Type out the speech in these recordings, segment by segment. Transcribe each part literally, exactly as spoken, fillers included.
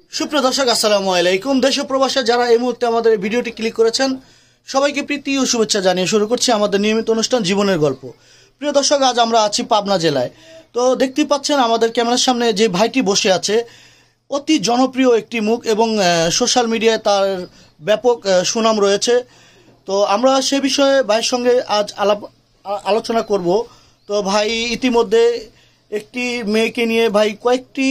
সুপ্রিয় দর্শক, আসসালামু আলাইকুম। দেশ ও প্রবাসে যারা এই মুহূর্তে আমাদের ভিডিওটি ক্লিক করেছেন সবাইকে প্রীতি ও শুভেচ্ছা জানিয়ে শুরু করছি আমাদের নিয়মিত অনুষ্ঠান জীবনের গল্প। প্রিয় দর্শক, আজ আমরা আছি পাবনা জেলায়। তো দেখতেই পাচ্ছেন আমাদের ক্যামেরার সামনে যে ভাইটি বসে আছে, অতি জনপ্রিয় একটি মুখ এবং সোশ্যাল মিডিয়ায় তার ব্যাপক সুনাম রয়েছে। তো আমরা সে বিষয়ে ভাইয়ের সঙ্গে আজ আলাপ আলোচনা করব। তো ভাই ইতিমধ্যে একটি মেয়েকে নিয়ে ভাই কয়েকটি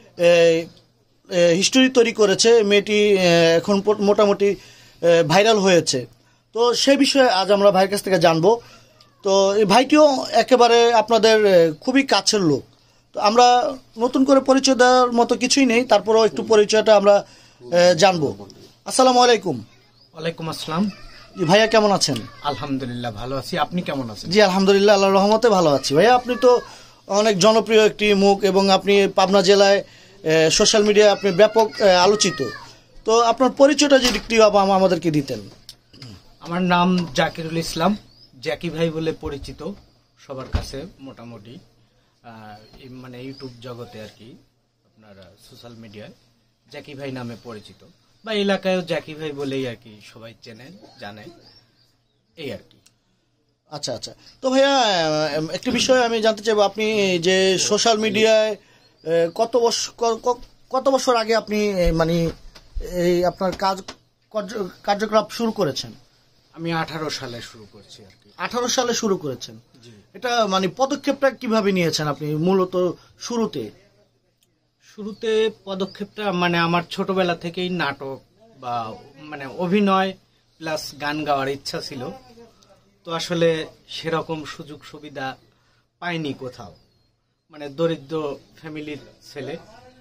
হিস্টোরি তৈরি করেছে। মেয়েটি এখন মোটামুটি ভাইরাল হয়েছে। তো সে বিষয়ে আজ আমরা ভাইয়ের কাছ থেকে জানবো। তো এই ভাইটিও একেবারে আপনাদের খুবই কাছের লোক। তো আমরা নতুন করে পরিচয় দেওয়ার মতো কিছুই নেই, তারপরেও একটু পরিচয়টা আমরা জানবো। আসসালামু আলাইকুম। ওয়ালাইকুম আসসালাম। জি ভাইয়া, কেমন আছেন? আলহামদুলিল্লাহ ভালো আছি, আপনি কেমন আছেন? জি আলহামদুলিল্লাহ, আল্লাহর রহমতে ভালো আছি। ভাইয়া, আপনি তো অনেক জনপ্রিয় একটি মুখ এবং আপনি পাবনা জেলায় সোশ্যাল মিডিয়ায় আপনি ব্যাপক আলোচিত। তো আপনার পরিচয়টা যদি একটু আমাদেরকে দিতেন। আমার নাম জাকিরুল ইসলাম, জ্যাকি ভাই বলে পরিচিত সবার কাছে মোটামুটি, মানে ইউটিউব জগতে আর কি, আপনার সোশ্যাল মিডিয়ায় জ্যাকি ভাই নামে পরিচিত, বা এলাকায়ও জ্যাকি ভাই বলেই আর কি সবাই চেনে জানে, এই আর কি। আচ্ছা আচ্ছা। তো ভাইয়া, একটি বিষয় আমি জানতে চাইবো, আপনি যে সোশ্যাল মিডিয়ায় কত বছর কত বছর আগে আপনি মানে এই আপনার কাজ কার্যকলাপ শুরু করেছেন? আমি আঠারো সালে শুরু করছি আর কি। আঠারো সালে শুরু করেছেন? জি। এটা মানে পদক্ষেপটা কিভাবে নিয়েছেন আপনি মূলত শুরুতে? শুরুতে পদক্ষেপটা মানে আমার ছোটবেলা থেকেই নাটক বা মানে অভিনয় প্লাস গান গাওয়ার ইচ্ছা ছিল। তো আসলে সেরকম সুযোগ সুবিধা পাইনি কোথাও, মানে দরিদ্র ফ্যামিলির ছেলে,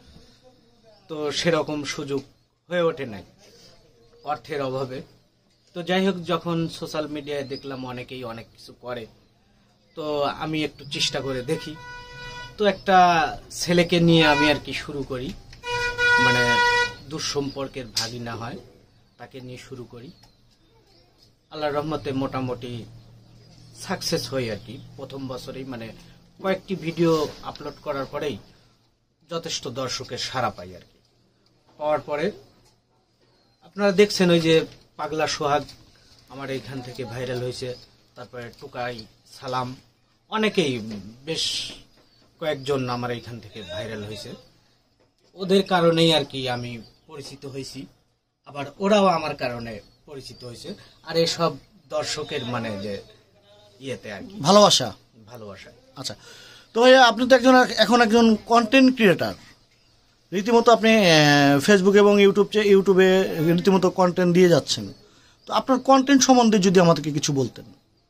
তো সেরকম সুযোগ হয়ে ওঠে নাই অর্থের অভাবে। তো যাই হোক, যখন সোশ্যাল মিডিয়ায় দেখলাম অনেকেই অনেক কিছু করে, তো আমি একটু চেষ্টা করে দেখি। তো একটা ছেলেকে নিয়ে আমি আর কি শুরু করি, মানে দুঃসম্পর্কের ভাগিনা হয়, তাকে নিয়ে শুরু করি। আল্লাহর রহমতে মোটামুটি সাকসেস হই আর কি। প্রথম বছরেই মানে কয়েকটি ভিডিও আপলোড করার পরেই যথেষ্ট দর্শকের সাড়া পাই আর কি। পাওয়ার পরে আপনারা দেখছেন ওই যে পাগলা সোহাগ আমার এইখান থেকে ভাইরাল হয়েছে, তারপরে টুকাই সালাম, অনেকেই বেশ কয়েকজন আমার এইখান থেকে ভাইরাল হয়েছে। ওদের কারণেই আর কি আমি পরিচিত হয়েছি, আবার ওরাও আমার কারণে পরিচিত হয়েছে। আর এসব দর্শকের মানে যে ইয়েতে আর কি ভালোবাসা ভালোবাসা আচ্ছা। তো ভাইয়া, আপনি তো একজন এখন একজন কন্টেন্ট ক্রিয়েটার, রীতিমতো আপনি ফেসবুক এবং ইউটিউব ইউটিউবে রীতিমতো কন্টেন্ট দিয়ে যাচ্ছেন। তো আপনার কন্টেন্ট সম্বন্ধে যদি আমাদেরকে কিছু বলতেন।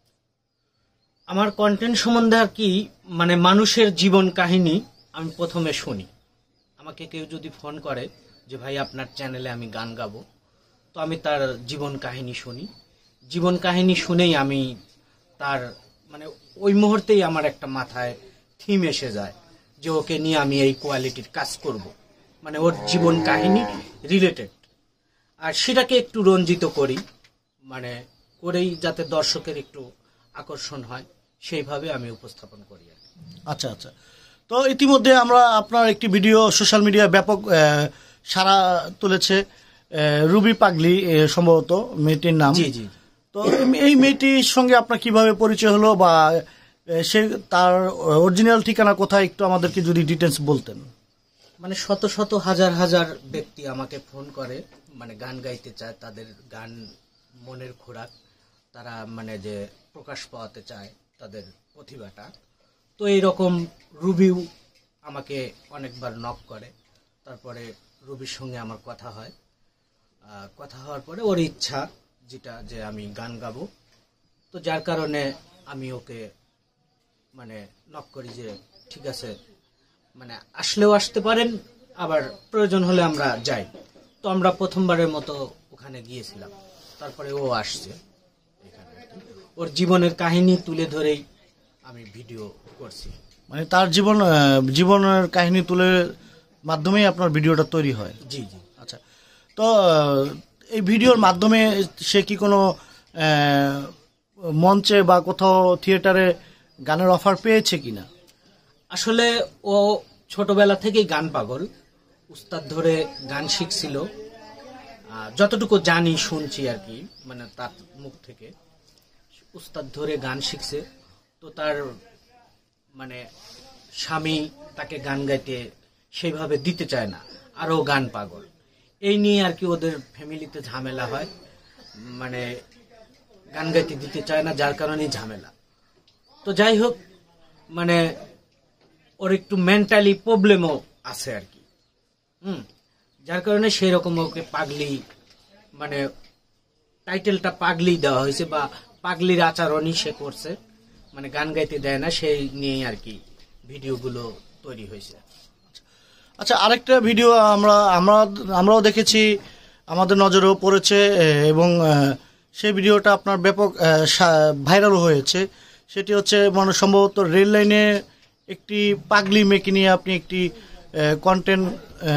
আমার কন্টেন্ট সম্বন্ধে আর কি, মানে মানুষের জীবন কাহিনী আমি প্রথমে শুনি। আমাকে কেউ যদি ফোন করে যে ভাই আপনার চ্যানেলে আমি গান গাবো, তো আমি তার জীবন কাহিনী শুনি। জীবন কাহিনী শুনেই আমি তার মানে ওই মুহূর্তেই আমার একটা মাথায় থিম এসে যায় যে ওকে নিয়ে আমি এই কোয়ালিটির কাজ করব, মানে ওর জীবন কাহিনী রিলেটেড। আর সেটাকে একটু রঞ্জিত করি, মানে করেই যাতে দর্শকের একটু আকর্ষণ হয়, সেইভাবে আমি উপস্থাপন করি। আচ্ছা আচ্ছা। তো ইতিমধ্যে আমরা আপনার একটি ভিডিও সোশ্যাল মিডিয়ায় ব্যাপক সাড়া তুলেছে, রুবি পাগলি সম্ভবত মেয়েটির নাম। জি জি। তো এই মেয়েটির সঙ্গে আপনার কিভাবে পরিচয় হলো, বা সে তার অরিজিনাল ঠিকানা কোথায়, একটু আমাদেরকে যদি ডিটেলস বলতেন। মানে শত শত হাজার হাজার ব্যক্তি আমাকে ফোন করে, মানে গান গাইতে চায়, তাদের গান মনের খোরাক, তারা মানে যে প্রকাশ পাওয়াতে চায় তাদের প্রতিভাটা। তো এইরকম রুবিও আমাকে অনেকবার নক করে, তারপরে রুবির সঙ্গে আমার কথা হয়। কথা হওয়ার পরে ওর ইচ্ছা যেটা যে আমি গান গাবো, তো যার কারণে আমি ওকে মানে নক করি যে ঠিক আছে, মানে আসলেও আসতে পারেন, আবার প্রয়োজন হলে আমরা যাই। তো আমরা প্রথমবারের মতো ওখানে গিয়েছিলাম, তারপরে ও আসছে এখানে। ওর জীবনের কাহিনী তুলে ধরেই আমি ভিডিও করছি, মানে তার জীবন জীবনের কাহিনী তুলে মাধ্যমেই আপনার ভিডিওটা তৈরি হয়? জি জি। আচ্ছা। তো এই ভিডিওর মাধ্যমে সে কি কোনো মঞ্চে বা কোথাও থিয়েটারে গানের অফার পেয়েছে কিনা? আসলে ও ছোটবেলা থেকেই গান পাগল, উস্তাদ ধরে গান শিখছিল, আহ, যতটুকু জানি শুনছি আর কি, মানে তার মুখ থেকে উস্তাদ ধরে গান শিখছে। তো তার মানে স্বামী তাকে গান গাইতে সেইভাবে দিতে চায় না, আরও গান পাগল, এই নিয়ে আর কি ওদের ফ্যামিলিতে ঝামেলা হয়, মানে গান গাইতে দিতে চায় না, যার কারণে ঝামেলা। তো যাই হোক, মানে ওর একটু মেন্টালি প্রবলেমও আছে আর কি, হুম, যার কারণে সেই রকম ওকে পাগলি, মানে টাইটেলটা পাগলি দেওয়া হয়েছে, বা পাগলির আচরণই সে করছে, মানে গান গাইতে দেয় না, সেই নিয়েই আর কি ভিডিওগুলো তৈরি হয়েছে। আচ্ছা, আরেকটা ভিডিও আমরা আমরা আমরাও দেখেছি, আমাদের নজরেও পড়েছে, এ, এবং আহ, সেই ভিডিওটা আপনার ব্যাপক ভাইরাল হয়েছে। সেটি হচ্ছে মানে সম্ভবত রেল লাইনে একটি পাগলি মেয়েকে নিয়ে আপনি একটি কন্টেন্ট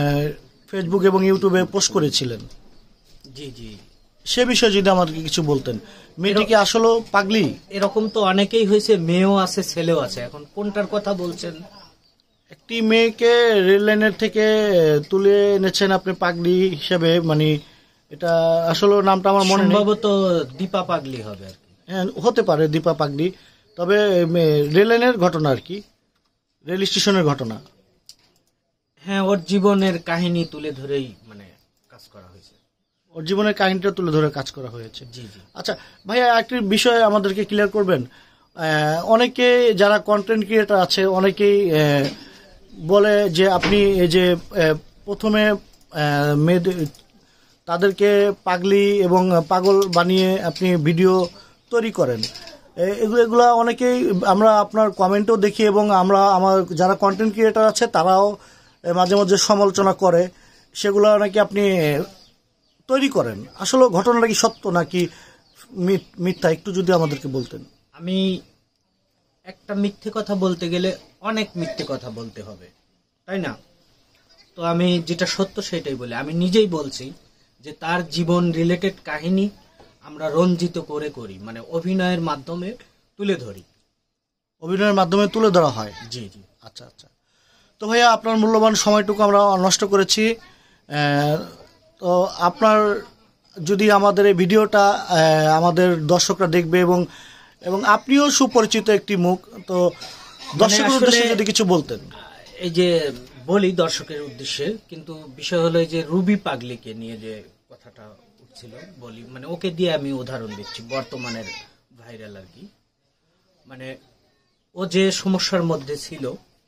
ফেসবুক এবং ইউটিউবে পোস্ট করেছিলেন। জি জি, সে বিষয়ে যদি আমাদেরকে কিছু বলতেন। মেয়েটি কি আসলে পাগলি? এরকম তো অনেকেই হয়েছে, মেয়েও আছে ছেলেও আছে, এখন কোনটার কথা বলছেন? একটি মেয়েকে রেল লাইনের থেকে তুলে এনেছেন আপনি পাগলি হিসেবে, মানে এটা আসলে নামটা আমার মনে নেই, সম্ভবত দীপা পাগলি হবে আর কি। হ্যাঁ, হতে পারে দীপা পাগলি। তবে রেল লাইনের ঘটনা আর কি, রেল স্টেশনের ঘটনা। হ্যাঁ, ওর জীবনের কাহিনী তুলে ধরেই মানে কাজ করা হয়েছে, ওর জীবনের কাহিনীটা তুলে ধরে কাজ করা হয়েছে। জি জি। আচ্ছা ভাইয়া, একটি বিষয় আমাদেরকে ক্লিয়ার করবেন। আহ, অনেকে যারা কন্টেন্ট ক্রিয়েটার আছে, অনেকেই আহ, বলে যে আপনি এই যে আহ, প্রথমে আহ, মেয়েদের তাদেরকে পাগলি এবং পাগল বানিয়ে আপনি ভিডিও তৈরি করেন, এ- এগুলো এগুলা অনেকেই আমরা আপনার কমেন্টও দেখি, এবং আমরা আমার যারা কন্টেন্ট ক্রিয়েটার আছে তারাও এ, মাঝে মাঝে সমালোচনা করে, সেগুলো নাকি আপনি তৈরি করেন। আসলে ঘটনাটা কি সত্য নাকি মিথ- মিথ্যা, একটু যদি আমাদেরকে বলতেন। আমি একটা মিথ্যে কথা বলতে গেলে অনেক মিথ্যে কথা বলতে হবে, তাই না? তো আমি যেটা সত্য সেটাই বলি। আমি নিজেই বলছি যে তার জীবন রিলেটেড কাহিনী আমরা রঞ্জিত করে করি, মানে অভিনয়ের মাধ্যমে তুলে ধরি। অভিনয়ের মাধ্যমে তুলে ধরা হয়। জি জি। আচ্ছা আচ্ছা। তো ভাইয়া, আপনার মূল্যবান সময়টুকু আমরা নষ্ট করেছি। আহ, তো আপনার যদি আমাদের এই ভিডিওটা আহ, আমাদের দর্শকরা দেখবে, এবং এবং আপনিও সুপরিচিত একটি মুখ, তো দর্শকের আসলে- উদ্দেশ্যে যদি কিছু বলতেন। এই যে বলি দর্শকের উদ্দেশ্যে, কিন্তু বিষয় হলো এই যে রুবি পাগলিকে নিয়ে যে কথাটা উঠছিল, বলি মানে ওকে দিয়ে আমি উদাহরণ দিচ্ছি, বর্তমানের ভাইরাল আর কি। মানে ও যে সমস্যার মধ্যে ছিল,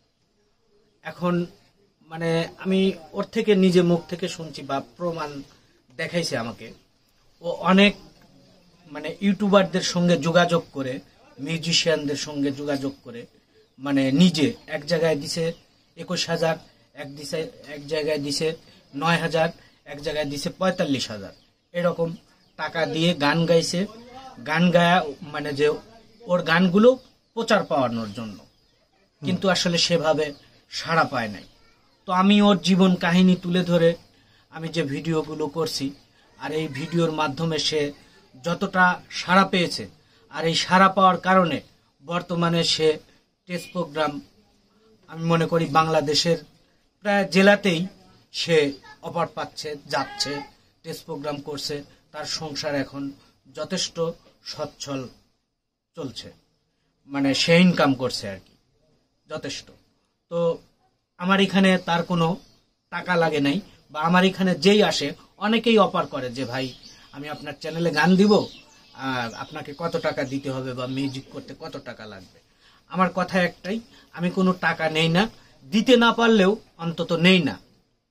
এখন মানে আমি ওর থেকে নিজে মুখ থেকে শুনছি বা প্রমাণ দেখাইছে আমাকে, ও অনেক মানে ইউটিউবারদের সঙ্গে যোগাযোগ করে, মিউজিশিয়ানদের সঙ্গে যোগাযোগ করে, মানে নিজে এক জায়গায় দিছে একুশ হাজার, এক দিছে এক জায়গায় দিছে নয় হাজার, এক জায়গায় দিছে পঁয়তাল্লিশ হাজার, এরকম টাকা দিয়ে গান গাইছে। গান গায়া মানে যে ওর গানগুলো প্রচার পাওয়ানোর জন্য, কিন্তু আসলে সেভাবে সাড়া পায় নাই। তো আমি ওর জীবন কাহিনী তুলে ধরে আমি যে ভিডিওগুলো করছি, আর এই ভিডিওর মাধ্যমে সে যতটা সাড়া পেয়েছে, আর এই সাড়া পাওয়ার কারণে বর্তমানে সে টেস্ট প্রোগ্রাম, আমি মনে করি বাংলাদেশের প্রায় জেলাতেই সে অফার পাচ্ছে, যাচ্ছে, টেস্ট প্রোগ্রাম করছে। তার সংসার এখন যথেষ্ট সচ্ছল চলছে, মানে সে ইনকাম করছে আর কি যথেষ্ট। তো আমার এখানে তার কোনো টাকা লাগে নাই, বা আমার এখানে যেই আসে অনেকেই অফার করে যে ভাই আমি আপনার চ্যানেলে গান দিব, আর আপনাকে কত টাকা দিতে হবে বা মিউজিক করতে কত টাকা লাগবে। আমার কথা একটাই, আমি কোনো টাকা নেই না, দিতে না পারলেও অন্তত নেই না।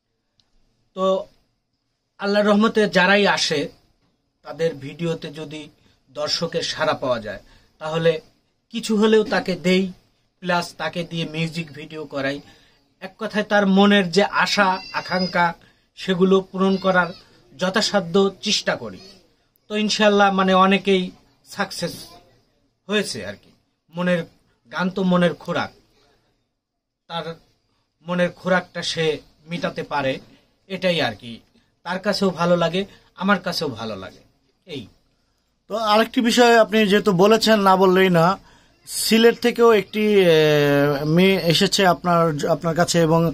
তো আল্লাহর রহমতে যারাই আসে তাদের ভিডিওতে যদি দর্শকের সাড়া পাওয়া যায়, তাহলে কিছু হলেও তাকে দেই, প্লাস তাকে দিয়ে মিউজিক ভিডিও করাই। এক কথায় তার মনের যে আশা আকাঙ্ক্ষা সেগুলো পূরণ করার যথাসাধ্য চেষ্টা করি। তো ইনশাল্লাহ মানে অনেকেই সাকসেস হয়েছে আর কি। মনের গান তো মনের খোরাক, তার মনের খোরাকটা সে মিটাতে পারে, এটাই আর কি। তার কাছেও ভালো লাগে, আমার কাছেও ভালো লাগে। এই তো আরেকটি বিষয় আপনি যেহেতু বলেছেন, না বললেই না, সিলেট থেকেও একটি আহ, মেয়ে এসেছে আপনার আপনার কাছে, এবং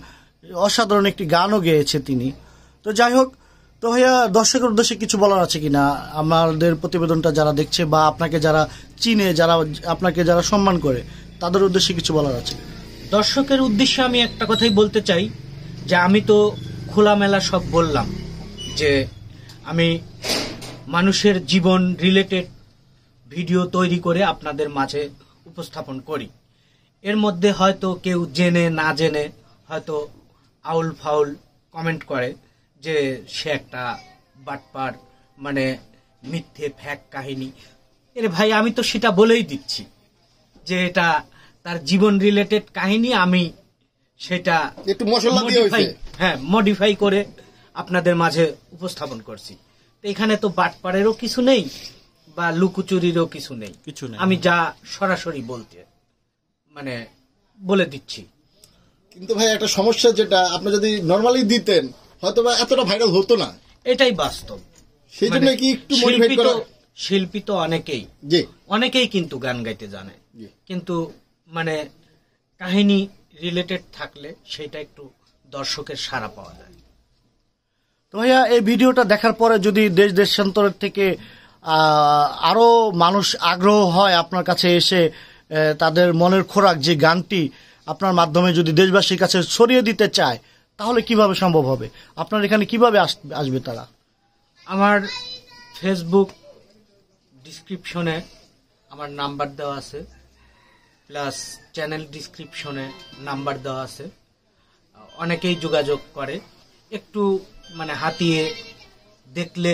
অসাধারণ একটি গানও গেয়েছে তিনি। তো যাই হোক, তো ভাইয়া দর্শকের উদ্দেশ্যে কিছু বলার আছে কিনা, আমাদের প্রতিবেদনটা যারা দেখছে বা আপনাকে যারা চিনে, যারা আপনাকে যারা সম্মান করে, তাদের উদ্দেশ্যে কিছু বলার আছে? দর্শকের উদ্দেশ্যে আমি একটা কথাই বলতে চাই যে আমি তো খোলামেলা সব বললাম যে আমি মানুষের জীবন রিলেটেড ভিডিও তৈরি করে আপনাদের মাঝে উপস্থাপন করি। এর মধ্যে হয়তো কেউ জেনে না জেনে হয়তো আউল ফাউল কমেন্ট করে যে সে একটা বাটপার, মানে মিথ্যে ফ্যাক কাহিনী। এর ভাই আমি তো সেটা বলেই দিচ্ছি যে এটা তার জীবন রিলেটেড কাহিনী, আমি সেটা একটু মশলা দিয়ে মডিফাই হয়েছে। হ্যাঁ মডিফাই করে আপনাদের মাঝে উপস্থাপন করছি। তো এখানে তো বাটপাড়েরও কিছু নেই বা লুকোচুরিরও কিছু নেই, কিছু নেই। আমি যা সরাসরি বলতে মানে বলে দিচ্ছি। কিন্তু ভাই একটা সমস্যা, যেটা আপনি যদি নরমালি দিতেন হয়তো বা এতটা ভাইরাল হতো না, এটাই বাস্তব। সেই জন্য মানে কি একটু মডিফাই শিল্পী করা? তো শিল্পী তো অনেকেই জি অনেকেই কিন্তু গান গাইতে জানে, জি। কিন্তু মানে কাহিনী রিলেটেড থাকলে সেটা একটু দর্শকের সাড়া পাওয়া যায়। তো ভাইয়া এই ভিডিওটা দেখার পরে যদি দেশ দেশান্তরের থেকে আহ, আরো মানুষ আগ্রহ হয় আপনার কাছে এসে আহ, তাদের মনের খোরাক যে গানটি আপনার মাধ্যমে যদি দেশবাসীর কাছে ছড়িয়ে দিতে চায়, তাহলে কিভাবে সম্ভব হবে? আপনার এখানে কিভাবে আস- আসবে তারা? আমার ফেসবুক ডিসক্রিপশনে আমার নাম্বার দেওয়া আছে, প্লাস চ্যানেল ডিসক্রিপশনে নাম্বার দেওয়া আছে। অনেকেই যোগাযোগ করে, একটু মানে হাতিয়ে দেখলে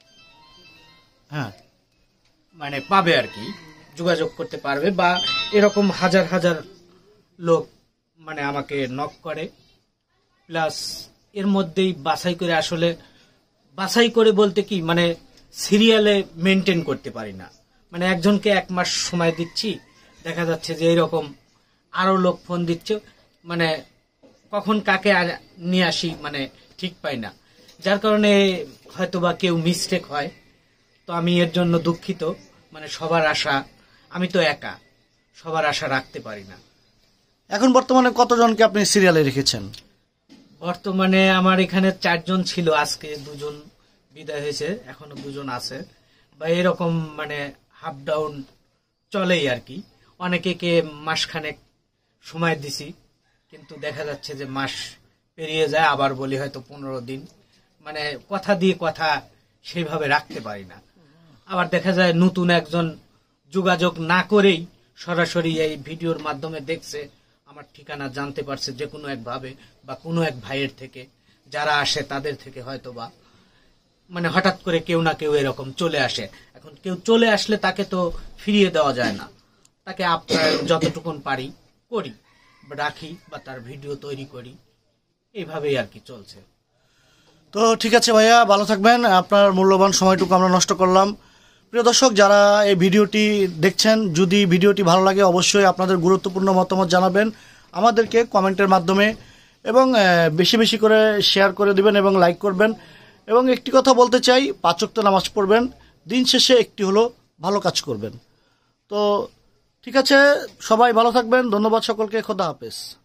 হ্যাঁ, মানে পাবে আর কি, যোগাযোগ করতে পারবে। বা এরকম হাজার হাজার লোক মানে আমাকে নক করে, প্লাস এর মধ্যেই বাছাই করে, আসলে বাছাই করে বলতে কি মানে সিরিয়ালে মেনটেন করতে পারি না। মানে একজনকে এক মাস সময় দিচ্ছি, দেখা যাচ্ছে যে এরকম আরো লোক ফোন দিচ্ছে, মানে কখন কাকে আর- নিয়ে আসি মানে ঠিক পাই না, যার কারণে হয়তো বা কেউ মিস্টেক হয়। তো আমি এর জন্য দুঃখিত। মানে সবার আশা, আমি তো একা, সবার আশা রাখতে পারি না। এখন বর্তমানে কতজনকে আপনি সিরিয়ালে রেখেছেন? বর্তমানে আমার এখানে চারজন ছিল, আজকে দুজন বিদায় হয়েছে, এখনো দুজন আছে। বা এরকম মানে হাফ ডাউন চলেই আর কি। অনেকে কে মাসখানেক সময় দিছি, কিন্তু দেখা যাচ্ছে যে মাস পেরিয়ে যায়, আবার বলি হয়তো পনেরো দিন, মানে কথা দিয়ে কথা সেইভাবে রাখতে পারি না। আবার দেখা যায় নতুন একজন যোগাযোগ না করেই সরাসরি এই ভিডিওর মাধ্যমে দেখছে, আমার ঠিকানা জানতে পারছে যে কোনো একভাবে বা কোনো এক ভাইয়ের থেকে, যারা আসে তাদের থেকে হয়তো বা মানে হঠাৎ করে কেউ না কেউ এরকম চলে আসে। এখন কেউ চলে আসলে তাকে তো ফিরিয়ে দেওয়া যায় না, তাকে আপনার যতটুকুন পারি করি, রাখি বা তার ভিডিও তৈরি করি, এইভাবেই আর কি চলছে। তো ঠিক আছে ভাইয়া, ভালো থাকবেন। আপনার মূল্যবান সময়টুকু আমরা নষ্ট করলাম। প্রিয় দর্শক, যারা এই ভিডিওটি দেখছেন, যদি ভিডিওটি ভালো লাগে অবশ্যই আপনাদের গুরুত্বপূর্ণ মতামত জানাবেন আমাদেরকে কমেন্টের মাধ্যমে, এবং আহ, বেশি বেশি করে শেয়ার করে দিবেন এবং লাইক করবেন। এবং একটি কথা বলতে চাই, পাঁচ ওয়াক্ত নামাজ পড়বেন, দিন শেষে একটি হলো ভালো কাজ করবেন। তো ঠিক আছে, সবাই ভালো থাকবেন। ধন্যবাদ সকলকে। খোদা হাফেজ।